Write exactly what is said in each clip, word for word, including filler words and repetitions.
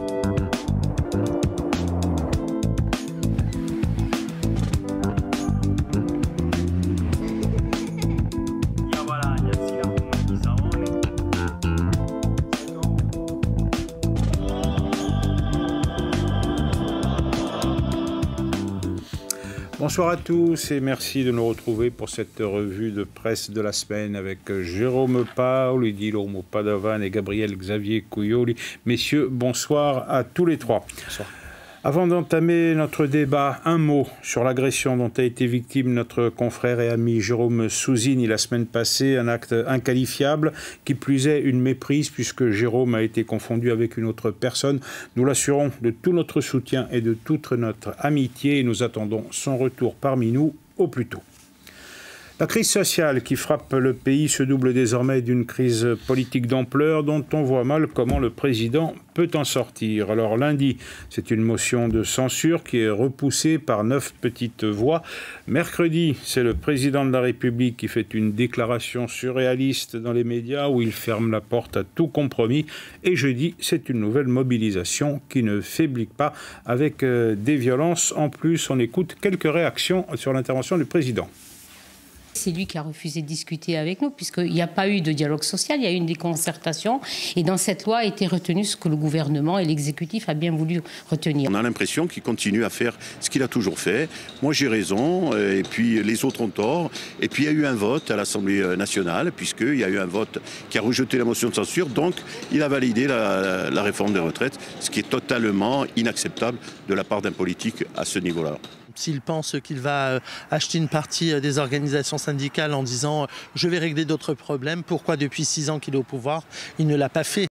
Bonsoir à tous et merci de nous retrouver pour cette revue de presse de la semaine avec Jérôme Paoli, Guillermo Padovan et Gabriel Xavier Couilloli. Messieurs, bonsoir à tous les trois. Bonsoir. Avant d'entamer notre débat, un mot sur l'agression dont a été victime notre confrère et ami Jérôme Souzini la semaine passée, un acte inqualifiable, qui plus est une méprise puisque Jérôme a été confondu avec une autre personne. Nous l'assurons de tout notre soutien et de toute notre amitié et nous attendons son retour parmi nous au plus tôt. La crise sociale qui frappe le pays se double désormais d'une crise politique d'ampleur dont on voit mal comment le président peut en sortir. Alors lundi, c'est une motion de censure qui est repoussée par neuf petites voix. Mercredi, c'est le président de la République qui fait une déclaration surréaliste dans les médias où il ferme la porte à tout compromis. Et jeudi, c'est une nouvelle mobilisation qui ne faiblit pas avec euh, des violences. En plus, on écoute quelques réactions sur l'intervention du président. C'est lui qui a refusé de discuter avec nous, puisqu'il n'y a pas eu de dialogue social, il y a eu une déconcertation. Et dans cette loi a été retenu ce que le gouvernement et l'exécutif a bien voulu retenir. On a l'impression qu'il continue à faire ce qu'il a toujours fait. Moi j'ai raison, et puis les autres ont tort. Et puis il y a eu un vote à l'Assemblée nationale, puisqu'il y a eu un vote qui a rejeté la motion de censure. Donc il a validé la, la réforme des retraites, ce qui est totalement inacceptable de la part d'un politique à ce niveau-là. S'il pense qu'il va acheter une partie des organisations syndicales en disant « je vais régler d'autres problèmes », pourquoi depuis six ans qu'il est au pouvoir, il ne l'a pas fait?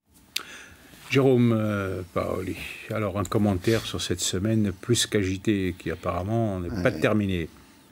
Jérôme euh, Paoli, alors un commentaire sur cette semaine plus qu'agitée, qui apparemment n'est pas terminée.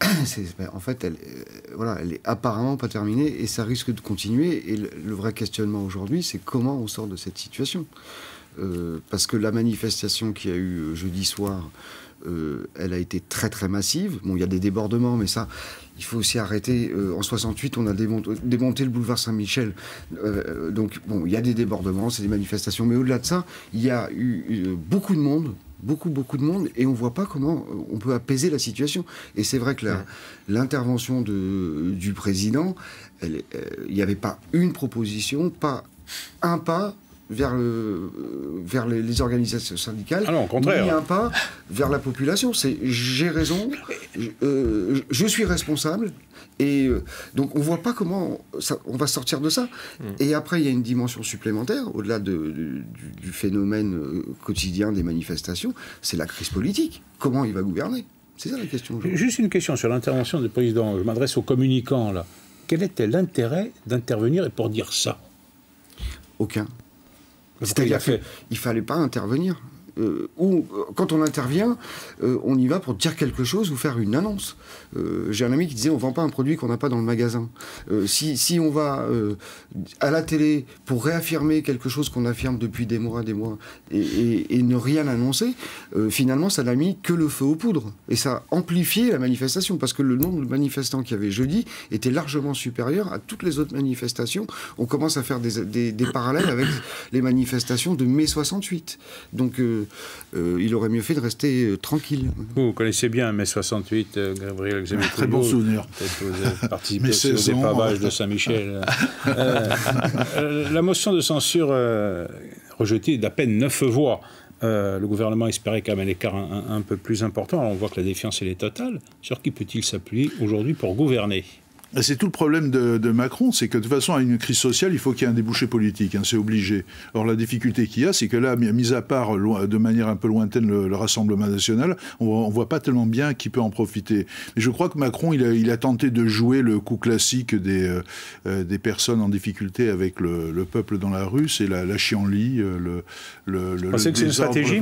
En fait, elle, euh, voilà, elle est apparemment pas terminée et ça risque de continuer. Et le, le vrai questionnement aujourd'hui, c'est comment on sort de cette situation. Euh, parce que la manifestation qu'il y a eu jeudi soir, Euh, elle a été très très massive. Bon, il y a des débordements, mais ça, il faut aussi arrêter. Euh, en soixante-huit, on a démonté, démonté le boulevard Saint-Michel. Euh, donc, bon, il y a des débordements, c'est des manifestations. Mais au-delà de ça, il y a eu euh, beaucoup de monde, beaucoup, beaucoup de monde, et on ne voit pas comment on peut apaiser la situation. Et c'est vrai que la, l'intervention de, du président, il n'y euh, avait pas une proposition, pas un pas vers, le, vers les, les organisations syndicales, ah non, au contraire. Ni un pas vers la population. C'est j'ai raison, je, euh, je suis responsable, et euh, donc on ne voit pas comment ça, on va sortir de ça. Mmh. Et après, il y a une dimension supplémentaire, au-delà de, de, du, du phénomène quotidien des manifestations, c'est la crise politique. Comment il va gouverner? C'est ça la question. Juste une question sur l'intervention du président. Je m'adresse aux communicants, là. Quel était l'intérêt d'intervenir et pour dire ça? Aucun. C'est-à-dire qu'il ne fallait pas intervenir. Euh, ou quand on intervient, euh, on y va pour dire quelque chose ou faire une annonce. Euh, J'ai un ami qui disait on ne vend pas un produit qu'on n'a pas dans le magasin. Euh, si, si on va euh, à la télé pour réaffirmer quelque chose qu'on affirme depuis des mois, des mois, et, et, et ne rien annoncer, euh, finalement ça n'a mis que le feu aux poudres. Et ça a amplifié la manifestation, parce que le nombre de manifestants qu'il y avait jeudi était largement supérieur à toutes les autres manifestations. On commence à faire des, des, des parallèles avec les manifestations de mai soixante-huit. Donc euh, Euh, il aurait mieux fait de rester euh, tranquille. Vous connaissez bien mai soixante-huit, euh, Gabriel Xavier. Très bon souvenir. Peut-être que vous avez participé au dépavage de Saint-Michel. euh, euh, la motion de censure euh, rejetée d'à peine neuf voix. Euh, le gouvernement espérait quand même un écart un, un, un peu plus important. Alors on voit que la défiance elle est totale. Sur qui peut-il s'appuyer aujourd'hui pour gouverner ? C'est tout le problème de, de Macron, c'est que de toute façon, à une crise sociale, il faut qu'il y ait un débouché politique, hein, c'est obligé. Or, la difficulté qu'il y a, c'est que là, mis à part de manière un peu lointaine le, le Rassemblement national, on ne voit pas tellement bien qui peut en profiter. Mais je crois que Macron, il a, il a tenté de jouer le coup classique des, euh, des personnes en difficulté avec le, le peuple dans la rue, c'est la, la chienlit, le, le, le, Vous pensez que c'est une stratégie ?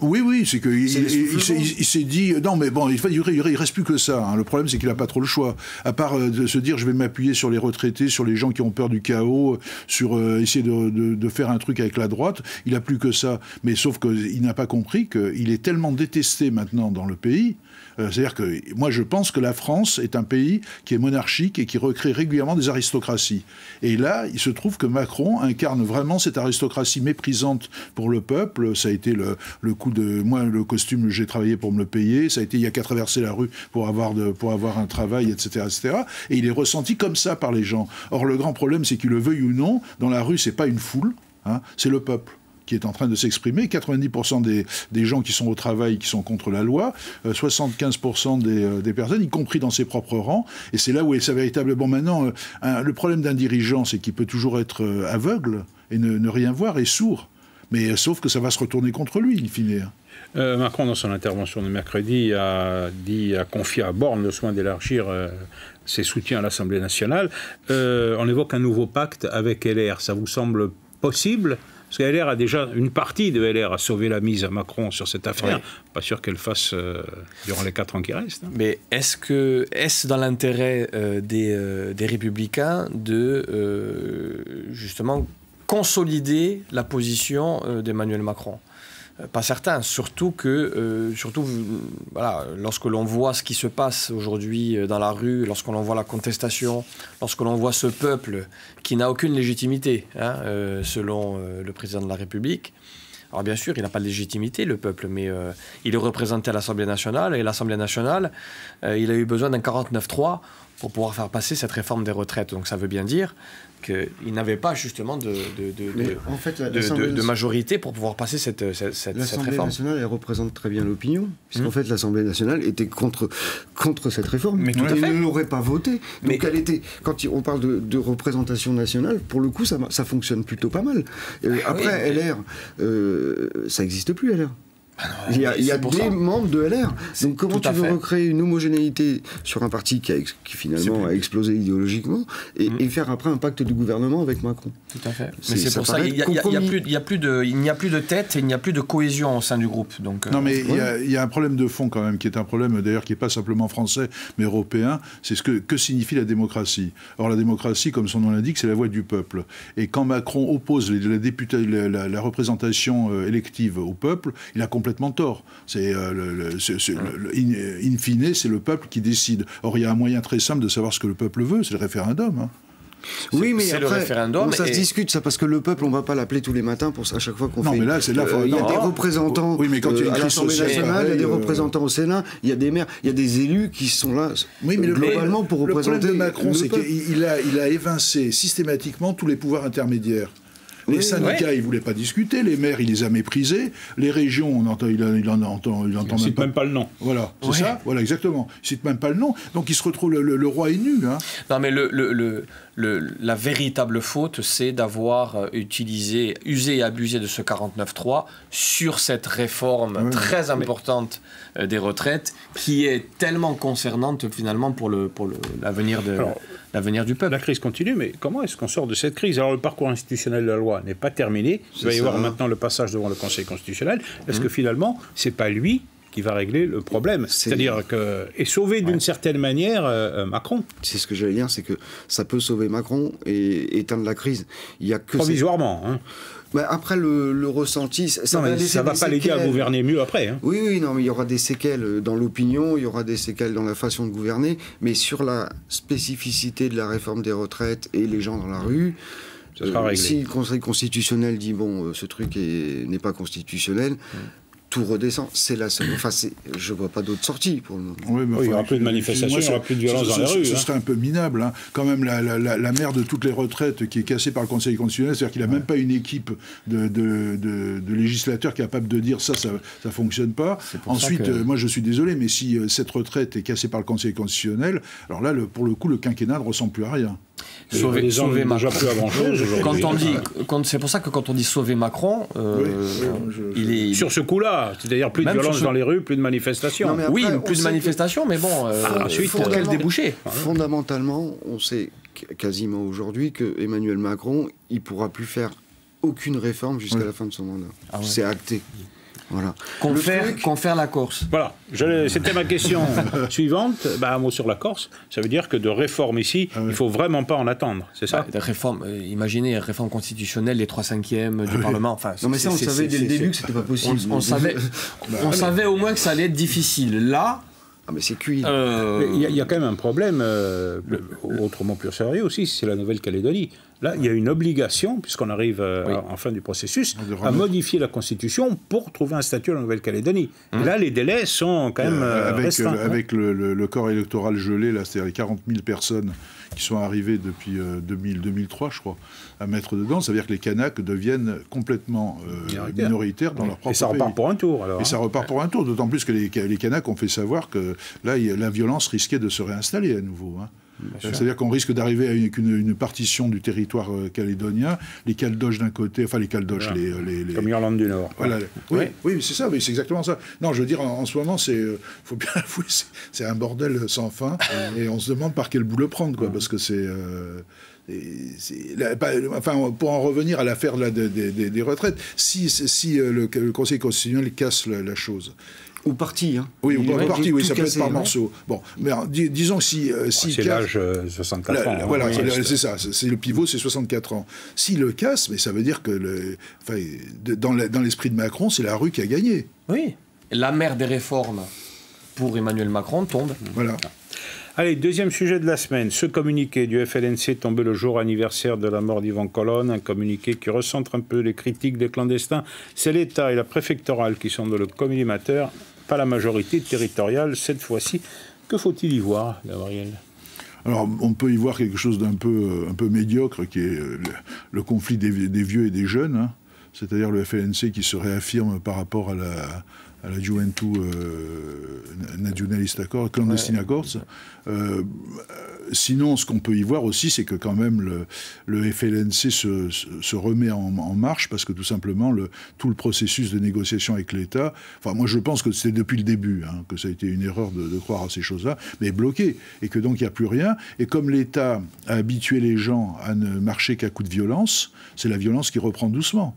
Oui, oui, c'est qu'il il, il, il s'est dit... Non, mais bon, il ne reste plus que ça. Hein. Le problème, c'est qu'il n'a pas trop le choix. À part euh, de se dire, je vais m'appuyer sur les retraités, sur les gens qui ont peur du chaos, sur euh, essayer de, de, de faire un truc avec la droite, il n'a plus que ça. Mais sauf qu'il n'a pas compris qu'il est tellement détesté maintenant dans le pays... Euh, c'est-à-dire que moi je pense que la France est un pays qui est monarchique et qui recrée régulièrement des aristocraties. Et là, il se trouve que Macron incarne vraiment cette aristocratie méprisante pour le peuple. Ça a été le, le coup de... Moi, le costume, j'ai travaillé pour me le payer. Ça a été, il n'y a qu'à traverser la rue pour avoir, de, pour avoir un travail, et cetera, et cetera. Et il est ressenti comme ça par les gens. Or, le grand problème, c'est qu'il le veuille ou non, dans la rue, c'est pas une foule, hein, c'est le peuple qui est en train de s'exprimer, quatre-vingt-dix pour cent des, des gens qui sont au travail, qui sont contre la loi, euh, soixante-quinze pour cent des, euh, des personnes, y compris dans ses propres rangs, et c'est là où est sa véritable... Bon, maintenant, euh, un, le problème d'un dirigeant, c'est qu'il peut toujours être euh, aveugle et ne, ne rien voir et sourd, mais euh, sauf que ça va se retourner contre lui, in fine. Euh, Macron, dans son intervention de mercredi, a, dit, a confié à Borne le soin d'élargir euh, ses soutiens à l'Assemblée nationale. Euh, on évoque un nouveau pacte avec L R. Ça vous semble possible ? Parce que L R a déjà, une partie de L R a sauvé la mise à Macron sur cette affaire. Oui. Pas sûr qu'elle fasse euh, durant les quatre ans qui restent. Hein. Mais est-ce que est-ce dans l'intérêt euh, des, euh, des Républicains de euh, justement consolider la position euh, d'Emmanuel Macron ? Pas certain, surtout que, euh, surtout, voilà, lorsque l'on voit ce qui se passe aujourd'hui dans la rue, lorsque l'on voit la contestation, lorsque l'on voit ce peuple qui n'a aucune légitimité, hein, euh, selon euh, le président de la République. Alors bien sûr, il n'a pas de légitimité, le peuple, mais euh, il est représenté à l'Assemblée nationale, et l'Assemblée nationale, euh, il a eu besoin d'un quarante-neuf trois pour pouvoir faire passer cette réforme des retraites. Donc ça veut bien dire qu'il n'avait pas justement de, de, de, de, en fait, la, de, de, de majorité pour pouvoir passer cette, cette, cette, cette réforme. L'Assemblée nationale, elle représente très bien l'opinion, puisqu'en mmh. fait l'Assemblée nationale était contre, contre cette réforme. Mais tout à fait. Elle ne l'aurait pas votée. Mais... Donc elle était, quand on parle de, de représentation nationale, pour le coup ça, ça fonctionne plutôt pas mal. Euh, ah après oui, mais... L R, euh, ça n'existe plus L R. Ah non, il y a, il y a des ça. membres de L R. Donc comment tu veux fait. recréer une homogénéité sur un parti qui, a, qui finalement a explosé idéologiquement et, mmh. et faire après un pacte de gouvernement avec Macron? Tout à fait. Mais c'est pour ça qu'il n'y a, a plus de, il n'y a plus de tête et il n'y a plus de cohésion au sein du groupe. Donc, non mais il ouais. y, y a un problème de fond quand même qui est un problème d'ailleurs qui n'est pas simplement français mais européen. C'est ce que, que signifie la démocratie. Or la démocratie, comme son nom l'indique, c'est la voix du peuple. Et quand Macron oppose la, député, la, la, la représentation euh, élective au peuple, il a complètement tort. C'est, euh, le, le, c'est, c'est, le, le, in, in fine, c'est le peuple qui décide. Or, il y a un moyen très simple de savoir ce que le peuple veut, c'est le référendum. Hein. Oui, mais c'est après, le référendum. Bon, ça et... se discute, ça, parce que le peuple, on ne va pas l'appeler tous les matins pour à chaque fois qu'on non, fait... Non, mais là, c'est là... Il euh, y a des représentants oui, mais quand euh, à l'Assemblée nationale, il y a des représentants au Sénat, il y a des maires, il y a des élus qui sont là, oui, mais globalement, le, pour représenter... Le problème de Macron, c'est qu'il a, il a évincé systématiquement tous les pouvoirs intermédiaires. Les oui, syndicats, ouais. ils ne voulaient pas discuter. Les maires, il les a méprisés. Les régions, on entend, il, a, il en entend, il entend il même, cite pas. même pas le nom. Voilà, c'est ouais. ça. Voilà, exactement. Il ne cite même pas le nom. Donc il se retrouve, le, le, le roi est nu. Hein. Non, mais le, le, le, le, la véritable faute, c'est d'avoir utilisé, usé et abusé de ce quarante-neuf trois sur cette réforme ouais, très ouais. importante mais... des retraites, qui est tellement concernante finalement pour, le, pour le, l'avenir de... Alors, l'avenir du peuple. La crise continue, mais comment est-ce qu'on sort de cette crise? Alors le parcours institutionnel de la loi n'est pas terminé. Il va y avoir maintenant le passage devant le Conseil constitutionnel. Est-ce mmh. que finalement, c'est pas lui qui va régler le problème? C'est... C'est-à-dire que et sauver d'une ouais. certaine manière euh, Macron. C'est ce que j'allais dire, c'est que ça peut sauver Macron et éteindre la crise. Il y a que provisoirement. Cette... Hein. Bah après, le, le ressenti... Ça non, va, ça va pas l'aider à gouverner mieux après. Hein. Oui, oui, non, mais il y aura des séquelles dans l'opinion, il y aura des séquelles dans la façon de gouverner, mais sur la spécificité de la réforme des retraites et les gens dans la rue... Euh, si le Conseil constitutionnel dit, bon, euh, ce truc est, n'est pas constitutionnel... Mmh. Tout redescend, c'est la seule. Enfin, c'est, je ne vois pas d'autre sortie pour le moment. Oui, mais oui, il n'y aura plus de manifestations, il n'y aura plus de violence dans les rues. Ce hein. serait un peu minable. Hein. Quand même, la, la, la, la mère de toutes les retraites qui est cassée par le Conseil constitutionnel, c'est-à-dire qu'il n'a ouais. même pas une équipe de, de, de, de législateurs capables de dire ça, ça ne fonctionne pas. Ensuite, que... euh, moi je suis désolé, mais si euh, cette retraite est cassée par le Conseil constitutionnel, alors là, le, pour le coup, le quinquennat ne ressemble plus à rien. Sauver, sauver Macron. Plus à grand chose quand on dit, quand, c'est pour ça que quand on dit sauver Macron, euh, oui, oui, je, il est sur ce coup-là, c'est-à-dire plus de violence ce... dans les rues, plus de manifestations. Non, après, oui, plus de manifestations, que... mais bon, euh, ah, ensuite, quel débouché? Fondamentalement, on sait quasiment aujourd'hui que Emmanuel Macron, il pourra plus faire aucune réforme jusqu'à oui. la fin de son mandat. Ah ouais. C'est acté. Voilà. Confère, truc... confère la Corse. Voilà, c'était ma question suivante. Bah, un mot sur la Corse. Ça veut dire que de réforme ici, ah oui. il ne faut vraiment pas en attendre, c'est ça? Bah, des réformes, euh, imaginez, réforme constitutionnelle, les trois cinquièmes du oui. Parlement. Enfin, non mais ça, on savait dès le début que c'était pas possible. On, on, savait, bah, on savait au moins que ça allait être difficile. Là... Ah mais c'est cuit. Euh... Il, y a, il y a quand même un problème, euh, autrement plus sérieux aussi, c'est la Nouvelle-Calédonie. Là, il y a une obligation, puisqu'on arrive euh, oui. en fin du processus, à modifier la Constitution pour trouver un statut à la Nouvelle-Calédonie. Hum. Et là, les délais sont quand même euh, avec, restreints. Euh, avec le, le, le corps électoral gelé, là, c'est-à-dire les quarante mille personnes qui sont arrivées depuis euh, deux mille, deux mille trois, je crois, à mettre dedans, ça veut dire que les Kanaks deviennent complètement euh, minoritaires. minoritaires dans oui. leur propre pays. Et ça repart pays. pour un tour, alors. Et hein. ça repart pour un tour, d'autant plus que les, les Kanaks ont fait savoir que là, la violence risquait de se réinstaller à nouveau. Hein. C'est-à-dire qu'on risque d'arriver avec une, une partition du territoire euh, calédonien, les Caldoches d'un côté, enfin les Caldoches, voilà. les, les, les... Comme Irlande du Nord. Voilà. Oui, oui. oui c'est ça, oui, c'est exactement ça. Non, je veux dire, en, en ce moment, c'est, euh, faut bien avouer, c'est un bordel sans fin, et on se demande par quel bout le prendre, quoi, parce que c'est... Euh, Et la, enfin, pour en revenir à l'affaire de de, de, des retraites, si, si euh, le, le Conseil constitutionnel casse la, la chose... Ou parti, hein. Oui, ou par parti, oui, ça peut être par morceaux. Bon, mais alors, dis, disons si... Euh, si c'est l'âge euh, soixante-quatre ans. La, voilà, oui, c'est, c'est ça, c'est, le pivot, c'est soixante-quatre ans. S'il le casse, mais ça veut dire que, le, enfin, de, dans, la, dans l'esprit de Macron, c'est la rue qui a gagné. Oui, la mère des réformes pour Emmanuel Macron tombe. Voilà. Allez, deuxième sujet de la semaine. Ce communiqué du F L N C tombé le jour anniversaire de la mort d'Yvan Colonne, un communiqué qui recentre un peu les critiques des clandestins. C'est l'État et la préfectorale qui sont dans le collimateur, pas la majorité territoriale cette fois-ci. Que faut-il y voir, Gabriel ? Alors, on peut y voir quelque chose d'un peu, un peu médiocre, qui est le, le conflit des, des vieux et des jeunes, hein. C'est-à-dire le F L N C qui se réaffirme par rapport à la... à la Juventud euh, Nazionalista Corse, Clandestina ouais. Corse. Euh, sinon, ce qu'on peut y voir aussi, c'est que quand même le, le F L N C se, se, se remet en, en marche, parce que tout simplement, le, tout le processus de négociation avec l'État, enfin moi je pense que c'était depuis le début, hein, que ça a été une erreur de, de croire à ces choses-là, mais bloqué, et que donc il n'y a plus rien, et comme l'État a habitué les gens à ne marcher qu'à coup de violence, c'est la violence qui reprend doucement.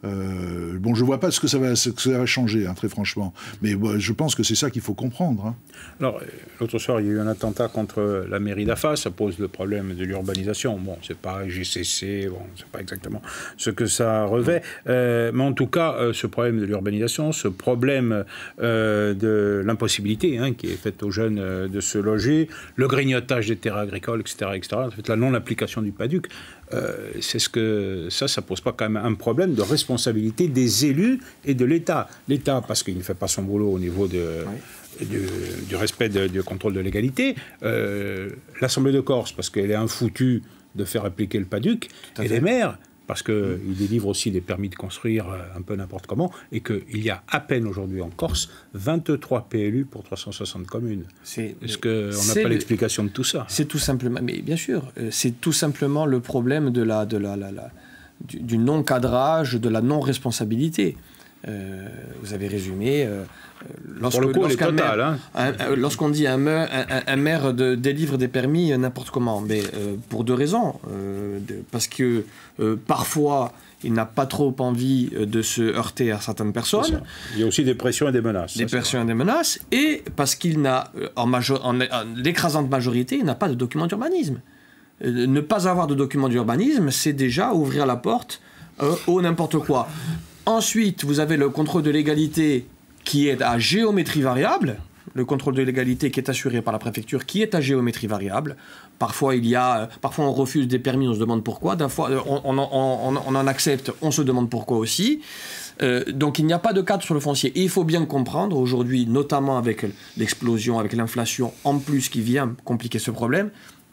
Euh, bon, je ne vois pas ce que ça va, ce que ça va changer, hein, très franchement. Mais bon, je pense que c'est ça qu'il faut comprendre. Hein. Alors, l'autre soir, il y a eu un attentat contre la mairie d'Afa. Ça pose le problème de l'urbanisation. Bon, c'est pas G C C, bon, c'est pas exactement ce que ça revêt. Euh, mais en tout cas, euh, ce problème de l'urbanisation, ce problème euh, de l'impossibilité hein, qui est faite aux jeunes euh, de se loger, le grignotage des terres agricoles, et cetera, et cetera, en fait, la non-application du PADUC, euh, c'est ce que ça, ça pose pas quand même un problème de responsabilité responsabilité des élus et de l'État. L'État, parce qu'il ne fait pas son boulot au niveau de, oui. du, du respect de, du contrôle de légalité. Euh, L'Assemblée de Corse, parce qu'elle est infoutue de faire appliquer le PADUC. Et fait. Les maires, parce qu'ils mmh. délivrent aussi des permis de construire un peu n'importe comment, et qu'il y a à peine aujourd'hui en Corse vingt-trois P L U pour trois cent soixante communes. C'est, Est-ce qu'on n'a pas le, l'explication de tout ça? C'est tout simplement, mais bien sûr, c'est tout simplement le problème de la... De la, la, la du, du non-cadrage, de la non-responsabilité. Euh, vous avez résumé. Euh, Pour le coup, elle est totale. Hein. Un, un, lorsqu'on dit un maire, un, un maire de, délivre des permis n'importe comment, mais euh, pour deux raisons. Euh, de, parce que euh, parfois, il n'a pas trop envie de se heurter à certaines personnes. Il y a aussi des pressions et des menaces. Des pressions et des menaces. Et parce qu'il n'a, en, major, en, en l'écrasante majorité, il n'a pas de document d'urbanisme. Euh, ne pas avoir de document d'urbanisme, c'est déjà ouvrir la porte euh, au n'importe quoi. Ensuite, vous avez le contrôle de légalité qui est à géométrie variable, le contrôle de légalité qui est assuré par la préfecture, qui est à géométrie variable. Parfois, il y a, parfois on refuse des permis, on se demande pourquoi. D'un fois, on, on, on, on en accepte, on se demande pourquoi aussi. Euh, donc, il n'y a pas de cadre sur le foncier. Et il faut bien comprendre, aujourd'hui, notamment avec l'explosion, avec l'inflation en plus qui vient compliquer ce problème,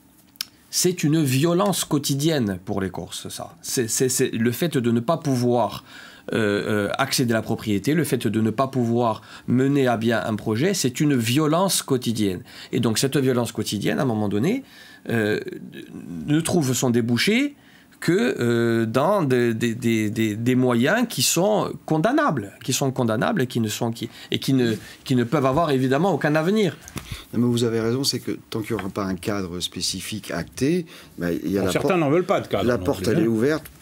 c'est une violence quotidienne pour les Corses, ça. C'est, c'est, c'est le fait de ne pas pouvoir euh, accéder à la propriété, le fait de ne pas pouvoir mener à bien un projet, c'est une violence quotidienne. Et donc cette violence quotidienne, à un moment donné, euh, ne trouve son débouché que euh, dans des, des, des, des moyens qui sont condamnables, qui sont condamnables et qui ne, sont, qui, et qui ne, qui ne peuvent avoir évidemment aucun avenir. Non, mais vous avez raison, c'est que tant qu'il n'y aura pas un cadre spécifique acté, bah, il y a bon, la certains por- n'en veulent pas de cadre. La porte, elle est ouverte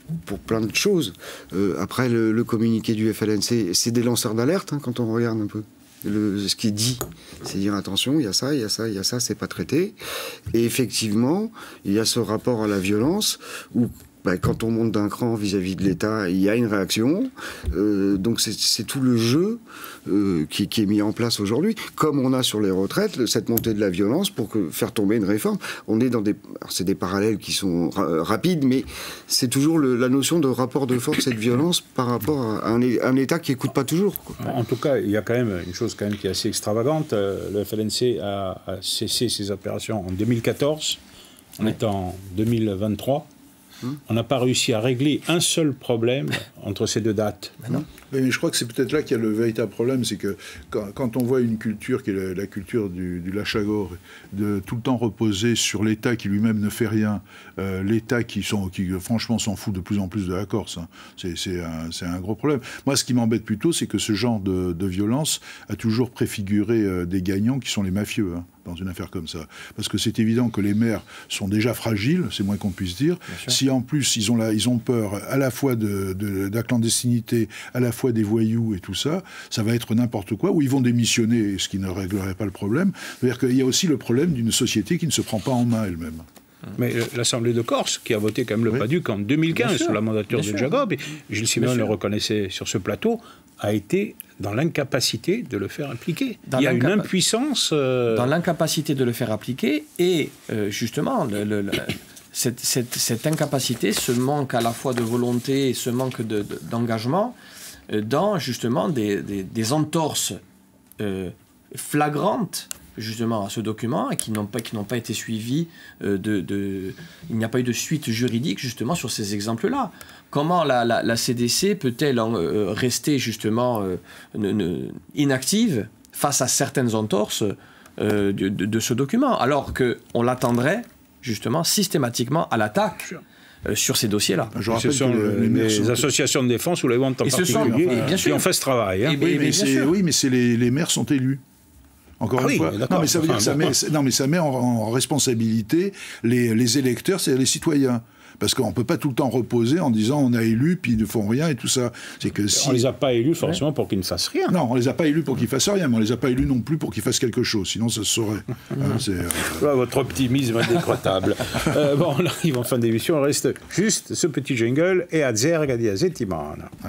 pour plein de choses. Euh, après, le, le communiqué du F L N C, c'est des lanceurs d'alerte, hein, quand on regarde un peu. Le, ce qui est dit, c'est dire attention, il y a ça, il y a ça, il y a ça, c'est pas traité. Et effectivement, il y a ce rapport à la violence où ben, quand on monte d'un cran vis-à-vis de l'État, il y a une réaction. Euh, donc c'est tout le jeu euh, qui, qui est mis en place aujourd'hui. Comme on a sur les retraites, cette montée de la violence pour que, faire tomber une réforme. On est dans des... C'est des parallèles qui sont ra rapides, mais c'est toujours le, la notion de rapport de force et de violence par rapport à un, un État qui n'écoute pas toujours, quoi. En tout cas, il y a quand même une chose quand même qui est assez extravagante. Le F L N C a, a cessé ses opérations en deux mille quatorze. On est en deux mille vingt-trois. On n'a pas réussi à régler un seul problème entre ces deux dates. Mais non. Mais je crois que c'est peut-être là qu'il y a le véritable problème, c'est que quand, quand on voit une culture qui est la, la culture du, du lâche-à-gore, de tout le temps reposer sur l'État qui lui-même ne fait rien, euh, l'État qui, sont, qui franchement s'en fout de plus en plus de la Corse, hein. C'est un, un gros problème. Moi, ce qui m'embête plutôt, c'est que ce genre de, de violence a toujours préfiguré euh, des gagnants qui sont les mafieux, hein, dans une affaire comme ça. Parce que c'est évident que les maires sont déjà fragiles, c'est moins qu'on puisse dire. Si en plus ils ont, la, ils ont peur à la fois de, de, de la clandestinité, à la fois des voyous et tout ça, ça va être n'importe quoi, ou ils vont démissionner, ce qui ne réglerait pas le problème. C'est-à-dire qu'il y a aussi le problème d'une société qui ne se prend pas en main elle-même. Mais l'Assemblée de Corse, qui a voté quand même le oui. PADUC en deux mille quinze sous la mandature de Jacob, et Gilles Simeone le reconnaissait sur ce plateau, a été dans l'incapacité de le faire appliquer. Dans Il y a une impuissance... Euh... Dans l'incapacité de le faire appliquer, et euh, justement, le, le, le, cette, cette, cette incapacité, ce manque à la fois de volonté et ce manque d'engagement, de, de, euh, dans justement des, des, des entorses euh, flagrantes justement à ce document et qui n'ont pas, qui n'ont pas été suivis euh, de, de... Il n'y a pas eu de suite juridique justement sur ces exemples-là. Comment la, la, la C D C peut-elle euh, rester justement euh, ne, ne, inactive face à certaines entorses euh, de, de, de ce document, alors qu'on l'attendrait justement systématiquement à l'attaque euh, sur ces dossiers-là. Ce sont que les, les, les associations de défense ou les ventes en particulier sont, qui ont fait ce travail. Hein. Et, oui, mais mais oui, mais c'est les, les maires sont élus. Encore ah une oui, fois. Non, mais ça veut dire que ça met, non, mais ça met en, en responsabilité les, les électeurs, c'est-à-dire les citoyens. Parce qu'on ne peut pas tout le temps reposer en disant on a élu, puis ils ne font rien et tout ça. Que si... On ne les a pas élus forcément ouais. pour qu'ils ne fassent rien. Non, on ne les a pas élus pour qu'ils fassent rien, mais on ne les a pas élus non plus pour qu'ils fassent quelque chose, sinon ça se saurait. hein, euh... ouais, votre optimisme est décrottable. euh, bon, on arrive en fin d'émission, il reste juste ce petit jingle et à Zerga a Zetimana. Ah.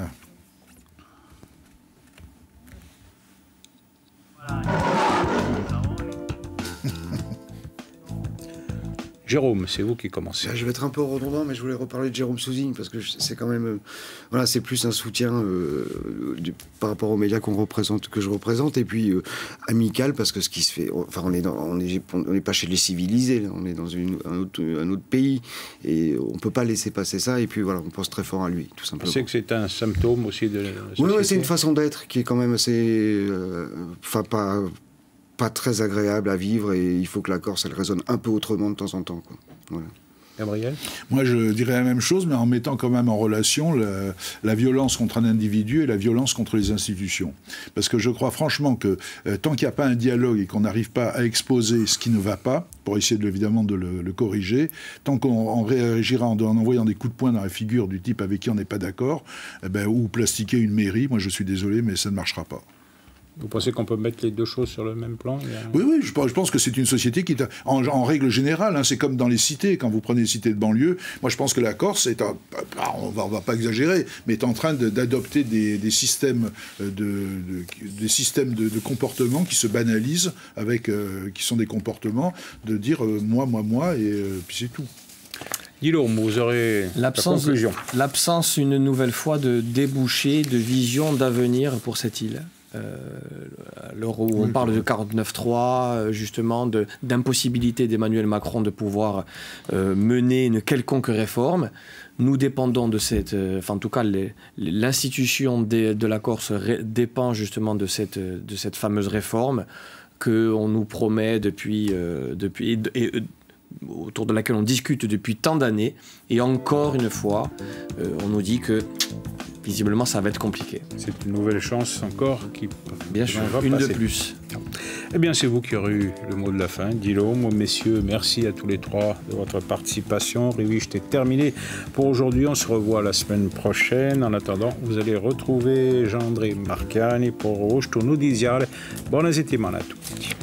Jérôme, c'est vous qui commencez. Je vais être un peu redondant, mais je voulais reparler de Jérôme Sousigne, parce que c'est quand même... Euh, voilà, c'est plus un soutien euh, du, par rapport aux médias qu'on représente, que je représente, et puis euh, amical, parce que ce qui se fait... Enfin, on n'est on est, on est pas chez les civilisés, là, on est dans une, un, autre, un autre pays, et on ne peut pas laisser passer ça, et puis voilà, on pense très fort à lui, tout simplement. C'est que c'est un symptôme aussi de la société. Oui, oui, c'est une façon d'être qui est quand même assez... Enfin, euh, pas... pas très agréable à vivre, et il faut que la Corse, elle résonne un peu autrement de temps en temps, quoi. Voilà. Gabriel ? Moi, je dirais la même chose, mais en mettant quand même en relation la, la violence contre un individu et la violence contre les institutions. Parce que je crois franchement que euh, tant qu'il n'y a pas un dialogue et qu'on n'arrive pas à exposer ce qui ne va pas, pour essayer de, évidemment de le, le corriger, tant qu'on réagira en, en envoyant des coups de poing dans la figure du type avec qui on n'est pas d'accord, eh ben, ou plastiquer une mairie, moi je suis désolé, mais ça ne marchera pas. Vous pensez qu'on peut mettre les deux choses sur le même plan ? a... Oui, oui, je pense, je pense que c'est une société qui est, en, en règle générale, hein, c'est comme dans les cités, quand vous prenez les cités de banlieue, moi je pense que la Corse, est en, on va, on va pas exagérer, mais est en train d'adopter des, des systèmes, de, de, des systèmes de, de comportement qui se banalisent, avec, euh, qui sont des comportements de dire euh, moi, moi, moi, et euh, puis c'est tout. Guillaume, vous aurez la conclusion. L'absence, une nouvelle fois, de débouchés, de vision d'avenir pour cette île. Euh, l'heure où on parle de quarante-neuf trois, justement, d'impossibilité d'Emmanuel Macron de pouvoir euh, mener une quelconque réforme. Nous dépendons de cette... Euh, enfin, en tout cas, l'institution de, de la Corse ré, dépend justement de cette, de cette fameuse réforme qu'on nous promet depuis... Euh, depuis et, et, autour de laquelle on discute depuis tant d'années. Et encore une fois, euh, on nous dit que... visiblement, ça va être compliqué. C'est une nouvelle chance encore qui Bien sûr, va une passer. de plus. Eh bien, c'est vous qui aurez eu le mot de la fin. Guillaume, messieurs, merci à tous les trois de votre participation. Rivichte est terminé pour aujourd'hui. On se revoit la semaine prochaine. En attendant, vous allez retrouver Jean-André Marchiani pour Roche Tournou Diziale. Buona settimana a tutti.